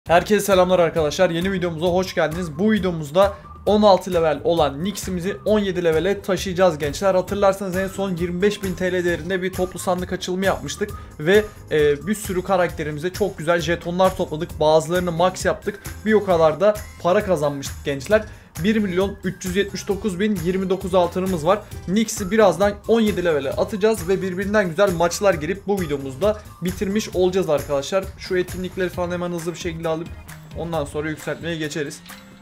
Herkese selamlar arkadaşlar. Yeni videomuza hoş geldiniz. Bu videomuzda 16 level olan Nyx'imizi 17 levele taşıyacağız gençler. Hatırlarsanız en son 25.000 TL değerinde bir toplu sandık açılımı yapmıştık. Ve bir sürü karakterimize çok güzel jetonlar topladık. Bazılarını max yaptık. Bir o kadar da para kazanmıştık gençler. 1.379.029 altınımız var. Nyx'i birazdan 17 levele atacağız ve birbirinden güzel maçlar girip bu videomuzda bitirmiş olacağız arkadaşlar. Şu etkinlikleri falan hemen hızlı bir şekilde alıp ondan sonra yükseltmeye geçeriz.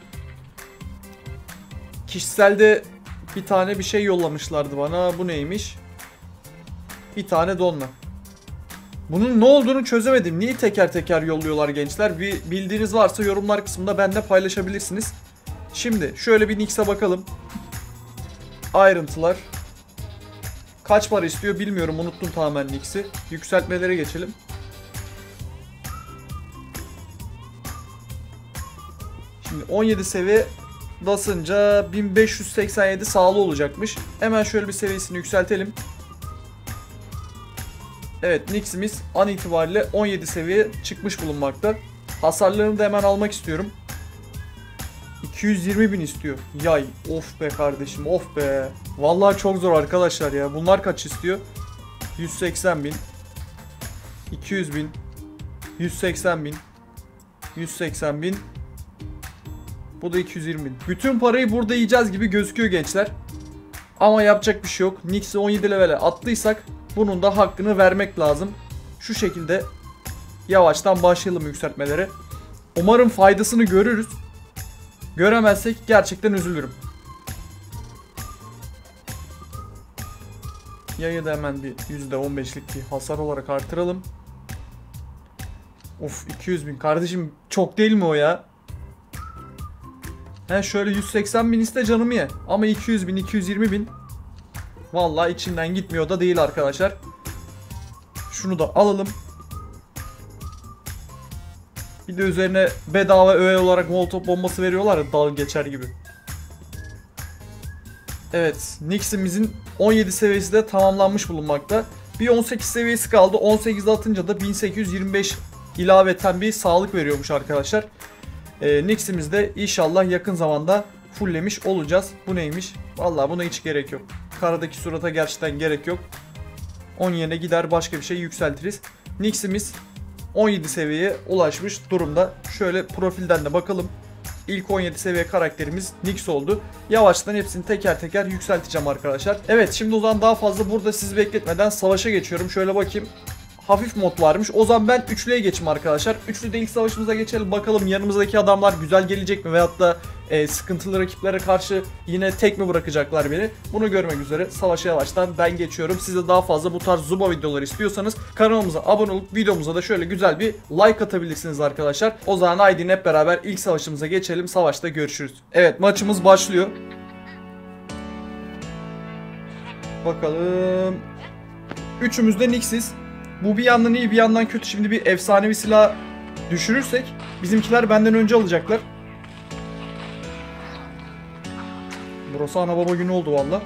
Kişiselde bir tane bir şey yollamışlardı bana. Bu neymiş? Bir tane donla. Bunun ne olduğunu çözemedim. Niye teker teker yolluyorlar gençler? Bir bildiğiniz varsa yorumlar kısmında benimle paylaşabilirsiniz. Şimdi şöyle bir Nyx'e bakalım. Ayrıntılar. Kaç para istiyor bilmiyorum. Unuttum tamamen Nyx'i. Yükseltmelere geçelim. Şimdi 17 seviye basınca 1587 sağlı olacakmış. Hemen şöyle bir seviyesini yükseltelim. Evet, Nyx'imiz an itibariyle 17 seviye çıkmış bulunmakta. Hasarlarını da hemen almak istiyorum. 220.000 istiyor. Yay. Of be kardeşim, of be. Vallahi çok zor arkadaşlar ya. Bunlar kaç istiyor? 180.000. 200.000. 180.000. 180.000. Bu da 220.000. Bütün parayı burada yiyeceğiz gibi gözüküyor gençler. Ama yapacak bir şey yok. Nyx'i 17 levele attıysak bunun da hakkını vermek lazım. Şu şekilde yavaştan başlayalım yükseltmelere. Umarım faydasını görürüz. Göremezsek gerçekten üzülürüm. Yayı da hemen bir %15'lik bir hasar olarak artıralım. Of, 200.000 kardeşim, çok değil mi o ya? He, şöyle 180.000 iste canımı ye. Ama 200.000 220.000 vallahi içinden gitmiyor da değil arkadaşlar. Şunu da alalım. Bir de üzerine bedava öğe olarak molotov bombası veriyorlar ya, dalga geçer gibi. Evet, Nyx'imizin 17 seviyesi de tamamlanmış bulunmakta. Bir 18 seviyesi kaldı. 18 atınca da 1825 ilaveten bir sağlık veriyormuş arkadaşlar. Nyx'imiz de inşallah yakın zamanda fulllemiş olacağız. Bu neymiş? Vallahi buna hiç gerek yok. Karadaki surata gerçekten gerek yok. 10 yerine gider başka bir şey yükseltiriz. Nyx'imiz 17 seviyeye ulaşmış durumda. Şöyle profilden de bakalım. İlk 17 seviye karakterimiz Nyx oldu. Yavaştan hepsini teker teker yükselteceğim arkadaşlar. Evet, şimdi o zaman daha fazla burada sizi bekletmeden savaşa geçiyorum. Şöyle bakayım. Hafif mod varmış. O zaman ben üçlüye geçeyim arkadaşlar. Üçlüde ilk savaşımıza geçelim. Bakalım yanımızdaki adamlar güzel gelecek mi? Veyahut da sıkıntılı rakiplere karşı yine tek mi bırakacaklar beni? Bunu görmek üzere savaşa yavaştan ben geçiyorum. Siz de daha fazla bu tarz Zuba videoları istiyorsanız kanalımıza abone olup videomuza da şöyle güzel bir like atabilirsiniz arkadaşlar. O zaman haydi hep beraber ilk savaşımıza geçelim. Savaşta görüşürüz. Evet, maçımız başlıyor. Bakalım. Üçümüz de Nyx'iz. Bu bir yandan iyi bir yandan kötü. Şimdi bir efsanevi silah düşürürsek bizimkiler benden önce alacaklar. Burası ana baba günü oldu valla.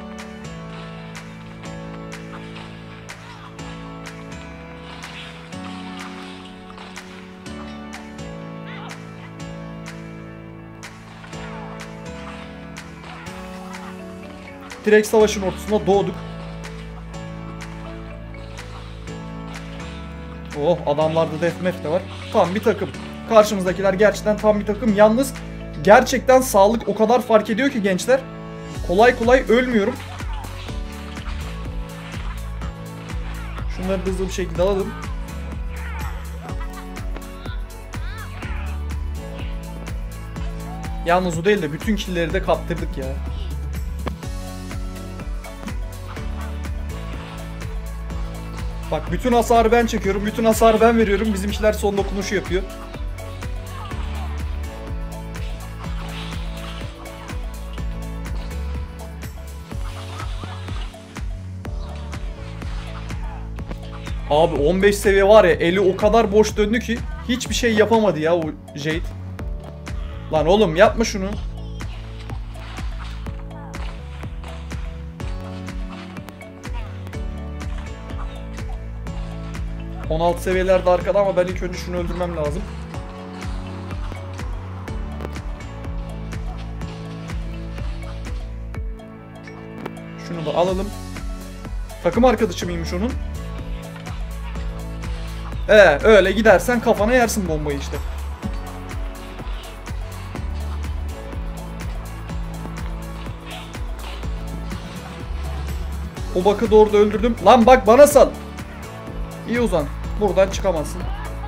Direkt savaşın ortasına doğduk. Oh, adamlarda deathmatch de var. Tam bir takım. Karşımızdakiler gerçekten tam bir takım. Yalnız gerçekten sağlık o kadar fark ediyor ki gençler. Kolay kolay ölmüyorum. Şunları hızlı bir şekilde alalım. Yalnız o değil de bütün killleri de kaptırdık ya. Bak, bütün hasarı ben çekiyorum, bütün hasarı ben veriyorum. Bizimkiler son dokunuşu yapıyor. Abi 15 seviye var ya, eli o kadar boş döndü ki hiçbir şey yapamadı ya o Jade. Lan oğlum yapma şunu. 16 seviyelerde arkada ama ben ilk önce şunu öldürmem lazım. Şunu da alalım. Takım arkadaşı mıymış onun? Öyle gidersen kafana yersin bombayı işte. O bakı doğru da öldürdüm. Lan bak bana sal. İyi Ozan. Buradan çıkamazsın.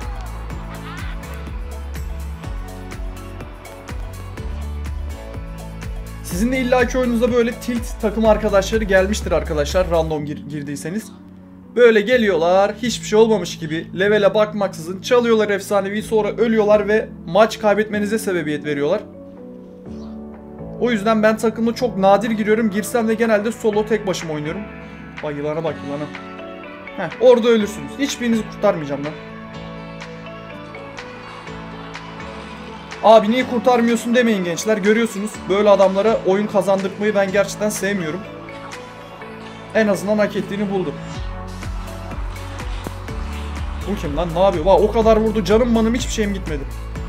Sizin de illaki oyununuzda böyle tilt takım arkadaşları gelmiştir arkadaşlar. Random girdiyseniz. Böyle geliyorlar. Hiçbir şey olmamış gibi. Levele bakmaksızın çalıyorlar efsanevi. Sonra ölüyorlar ve maç kaybetmenize sebebiyet veriyorlar. O yüzden ben takımda çok nadir giriyorum. Girsem de genelde solo tek başıma oynuyorum. Bak yılana bak yılana. Orada ölürsünüz. Hiçbirinizi kurtarmayacağım lan. Abi niye kurtarmıyorsun demeyin gençler. Görüyorsunuz böyle adamlara oyun kazandırmayı ben gerçekten sevmiyorum. En azından hak ettiğini buldu. Bu kim lan? Ne yapıyor? Bak o kadar vurdu. Canım manım hiçbir şeyim gitmedi.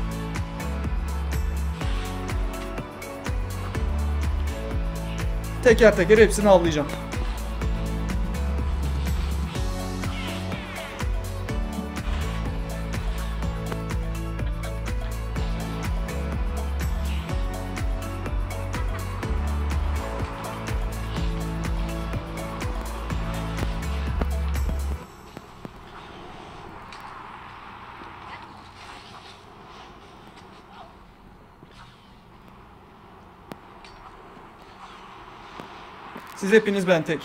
Teker teker hepsini avlayacağım. Siz hepiniz ben tek.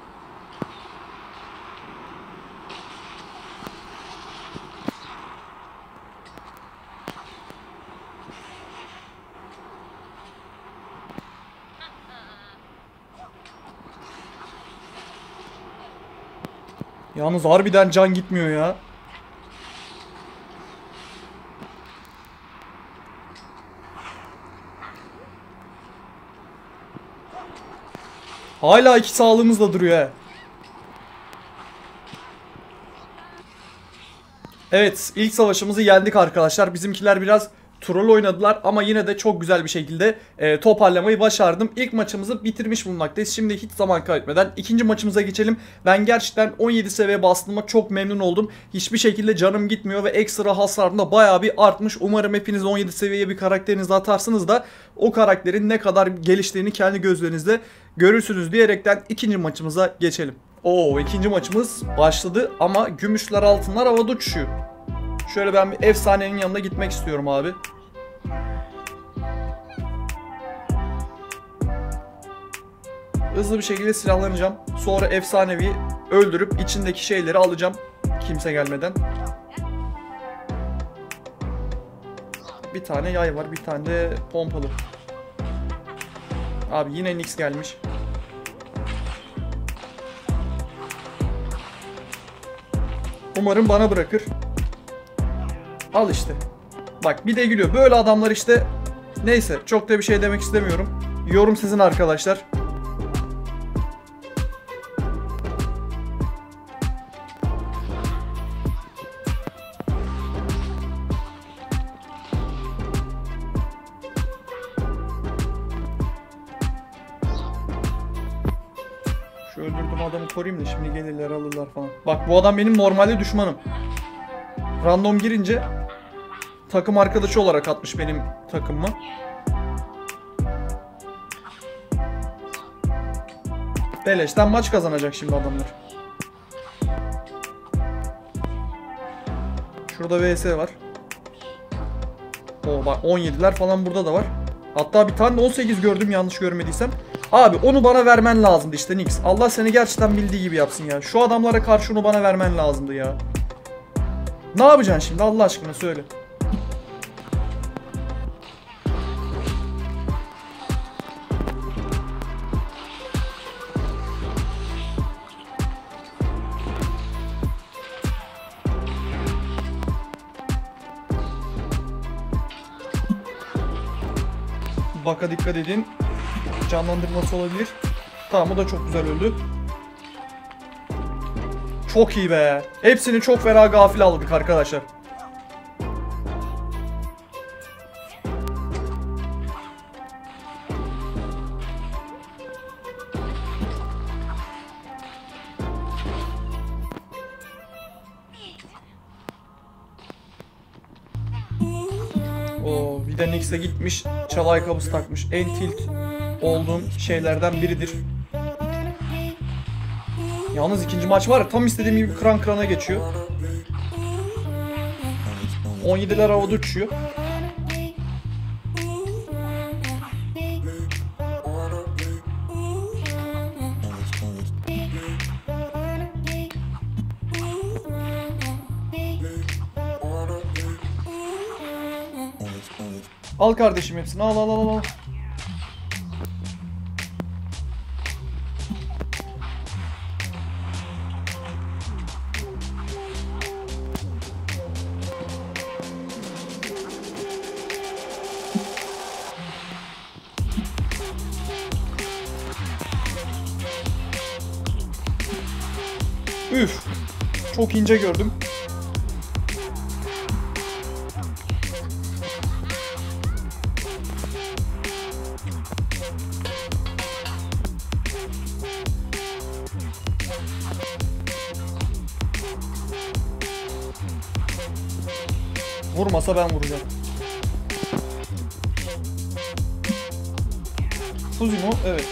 Yalnız harbiden can gitmiyor ya. Hala 2 sağlığımızla duruyor he. Evet, ilk savaşımızı yendik arkadaşlar. Bizimkiler biraz troll oynadılar ama yine de çok güzel bir şekilde toparlamayı başardım. İlk maçımızı bitirmiş bulunmaktayız. Şimdi hiç zaman kaybetmeden ikinci maçımıza geçelim. Ben gerçekten 17 seviye bastığıma çok memnun oldum. Hiçbir şekilde canım gitmiyor ve ekstra hasarım da bayağı bir artmış. Umarım hepiniz 17 seviyeye bir karakterinizi atarsınız da o karakterin ne kadar geliştiğini kendi gözlerinizle görürsünüz diyerekten ikinci maçımıza geçelim. İkinci maçımız başladı ama gümüşler altınlar havada uçuşuyor. Şöyle ben bir efsanenin yanına gitmek istiyorum abi. Hızlı bir şekilde silahlanacağım. Sonra efsanevi öldürüp içindeki şeyleri alacağım. Kimse gelmeden. Bir tane yay var, bir tane de pompalı. Abi yine Nix gelmiş. Umarım bana bırakır. Al işte. Bak bir de gülüyor. Böyle adamlar işte. Neyse çok da bir şey demek istemiyorum. Yorum sizin arkadaşlar. Şu öldürdüğüm adamı koruyayım da şimdi gelirler alırlar falan. Bak bu adam benim normalde düşmanım. Random girince takım arkadaşı olarak atmış benim takımımı. Beleşten maç kazanacak şimdi adamlar. Şurada VS var. Bak 17'ler falan burada da var. Hatta bir tane de 18 gördüm yanlış görmediysem. Abi onu bana vermen lazımdı işte Nix. Allah seni gerçekten bildiği gibi yapsın ya. Şu adamlara karşı onu bana vermen lazımdı ya. Ne yapacaksın şimdi Allah aşkına söyle. Baka dikkat edin. Canlandırması olabilir. Tamam o da çok güzel öldü. Çok iyi be. Hepsini çok fena gafil aldık arkadaşlar. O bir de Nyx'e gitmiş, çalay kabız takmış. En tilt olduğum şeylerden biridir. Yalnız ikinci maç var ya, tam istediğim gibi kıran kırana geçiyor. 17'ler havada uçuyor. Al kardeşim hepsini, al al al al. Üf. Çok ince gördüm. Vurmasa ben vuracağım. Fuzi mu? Evet.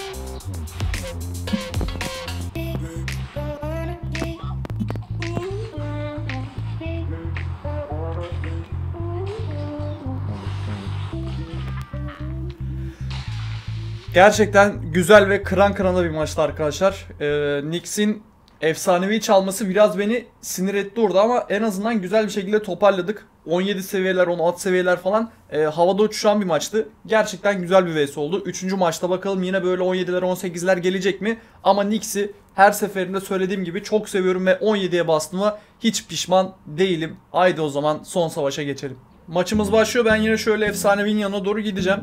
Gerçekten güzel ve kıran kırana bir maçtı arkadaşlar. Nyx'in efsanevi çalması biraz beni sinir etti orada ama en azından güzel bir şekilde toparladık. 17 seviyeler, 16 seviyeler falan havada uçuşan bir maçtı. Gerçekten güzel bir vs oldu. 3. maçta bakalım yine böyle 17'ler, 18'ler gelecek mi? Ama Nyx'i her seferinde söylediğim gibi çok seviyorum ve 17'ye bastığıma hiç pişman değilim. Haydi o zaman son savaşa geçelim. Maçımız başlıyor. Ben yine şöyle efsanevinin yanına doğru gideceğim.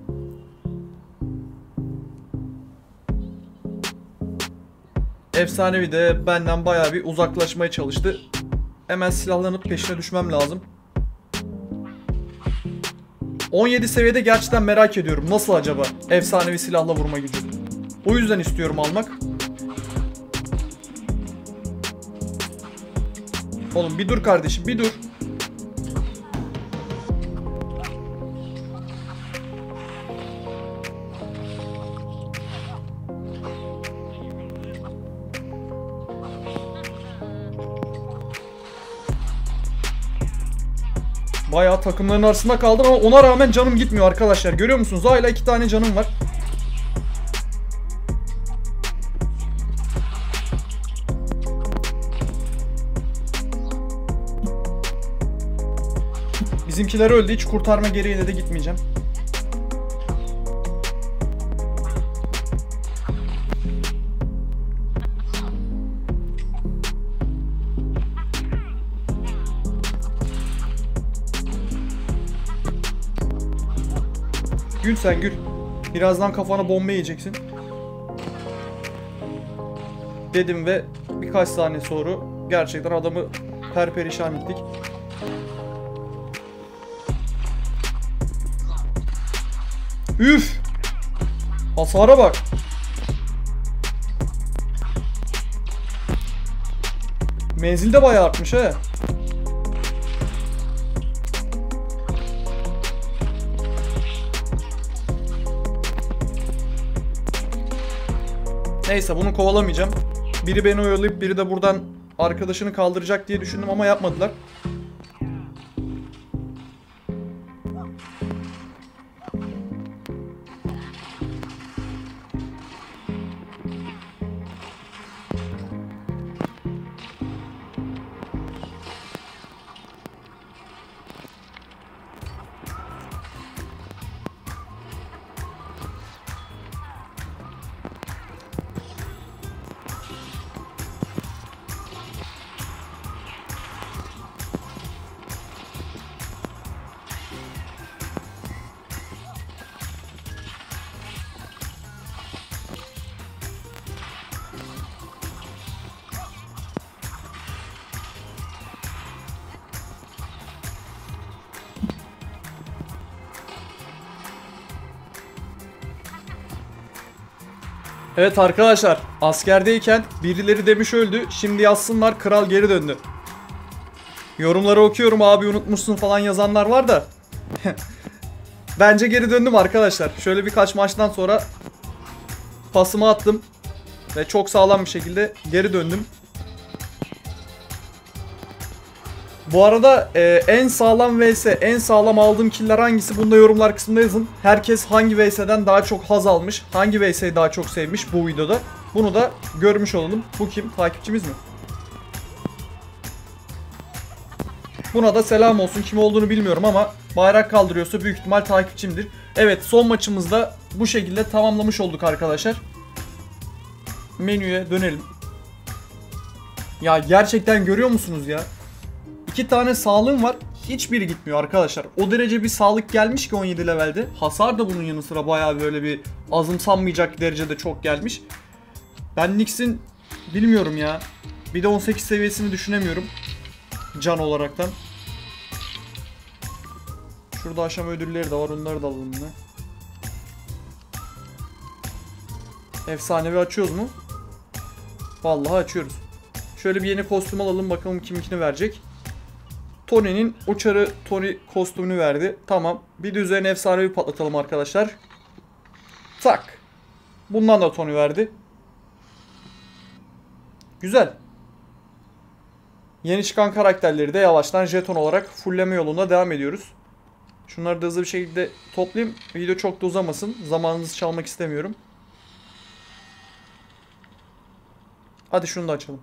Efsanevi de benden bayağı bir uzaklaşmaya çalıştı. Hemen silahlanıp peşine düşmem lazım. 17 seviyede gerçekten merak ediyorum. Nasıl acaba efsanevi silahla vurma gücü? O yüzden istiyorum almak. Oğlum bir dur kardeşim, bir dur. Bayağı takımların arasında kaldım ama ona rağmen canım gitmiyor arkadaşlar. Görüyor musunuz? Hala 2 tane canım var. Bizimkiler öldü. Hiç kurtarma gereğine de gitmeyeceğim. Gül sen gül. Birazdan kafana bomba yiyeceksin. Dedim ve birkaç saniye sonra gerçekten adamı perperişan ettik. Üf! Hasara bak. Menzil de bayağı artmış he. Neyse bunu kovalamayacağım. Biri beni oyalayıp biri de buradan arkadaşını kaldıracak diye düşündüm ama yapmadılar. Evet arkadaşlar, askerdeyken birileri demiş öldü. Şimdi yazsınlar, kral geri döndü. Yorumları okuyorum, abi unutmuşsun falan yazanlar var da Bence geri döndüm arkadaşlar. Şöyle birkaç maçtan sonra pasımı attım. Ve çok sağlam bir şekilde geri döndüm. Bu arada en sağlam vs, en sağlam aldığım killer hangisi? Bunu da yorumlar kısmında yazın. Herkes hangi vs'den daha çok haz almış, hangi vs'yi daha çok sevmiş bu videoda. Bunu da görmüş olalım. Bu kim? Takipçimiz mi? Buna da selam olsun. Kim olduğunu bilmiyorum ama bayrak kaldırıyorsa büyük ihtimal takipçimdir. Evet, son maçımızda bu şekilde tamamlamış olduk arkadaşlar. Menüye dönelim. Ya gerçekten görüyor musunuz ya? 2 tane sağlığım var. Hiçbiri gitmiyor arkadaşlar. O derece bir sağlık gelmiş ki 17 levelde. Hasar da bunun yanı sıra bayağı böyle bir azımsanmayacak derecede çok gelmiş. Ben Nyx'in bilmiyorum ya. Bir de 18 seviyesini düşünemiyorum. Can olaraktan. Şurada aşama ödülleri de var. Onları da alalım yine. Efsanevi açıyoruz mu? Vallahi açıyoruz. Şöyle bir yeni kostüm alalım. Bakalım kiminkini verecek. Tony'nin uçarı Tony kostümünü verdi. Tamam. Bir de üzerine efsanevi patlatalım arkadaşlar. Tak. Bundan da Tony verdi. Güzel. Yeni çıkan karakterleri de yavaştan jeton olarak fullleme yolunda devam ediyoruz. Şunları da hızlı bir şekilde toplayayım. Video çok da uzamasın. Zamanınızı çalmak istemiyorum. Hadi şunu da açalım.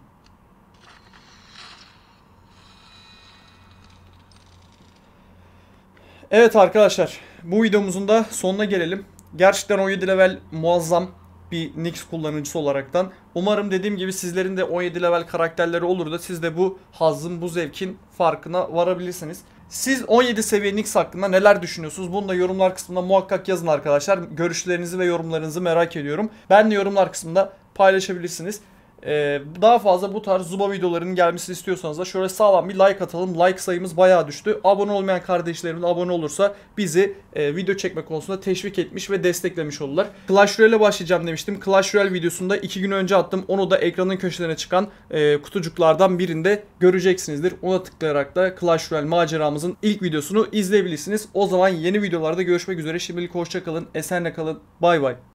Evet arkadaşlar, bu videomuzun da sonuna gelelim. Gerçekten 17 level muazzam bir Nyx kullanıcısı olaraktan. Umarım dediğim gibi sizlerin de 17 level karakterleri olur da siz de bu hazzın, bu zevkin farkına varabilirsiniz. Siz 17 seviye Nyx hakkında neler düşünüyorsunuz? Bunu da yorumlar kısmında muhakkak yazın arkadaşlar. Görüşlerinizi ve yorumlarınızı merak ediyorum. Ben de yorumlar kısmında paylaşabilirsiniz. Daha fazla bu tarz Zuba videolarının gelmesini istiyorsanız da şöyle sağlam bir like atalım. Like sayımız bayağı düştü. Abone olmayan kardeşlerim de abone olursa bizi video çekme konusunda teşvik etmiş ve desteklemiş olurlar. Clash Royale'e başlayacağım demiştim. Clash Royale videosunda 2 gün önce attım. Onu da ekranın köşelerine çıkan kutucuklardan birinde göreceksinizdir. Ona tıklayarak da Clash Royale maceramızın ilk videosunu izleyebilirsiniz. O zaman yeni videolarda görüşmek üzere. Şimdilik hoşça kalın. Esenle kalın. Bay bay.